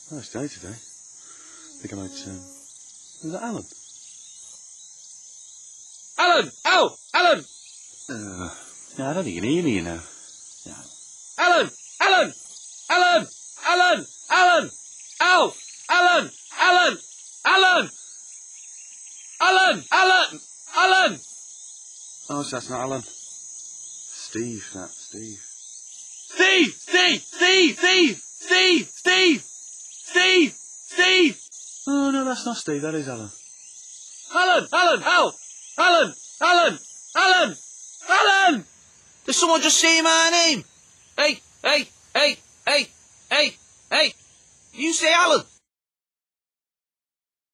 Nice day today. I think I might, is that Alan? Alan! Al! Alan! No, I don't think you can hear me, you know. No. Alan! Alan! Alan! Alan! Alan! Al! Alan! Alan! Alan! Alan! Alan! Alan! Oh, so that's not Alan. Steve, Steve. Steve! Steve! Steve! Steve! Steve! Steve! Steve! Steve! Oh, no, that's not Steve, that is Alan. Alan! Alan! Al! Alan! Alan! Alan! Alan! Did someone just say my name? Hey, hey, hey, hey, hey, hey. You say Alan?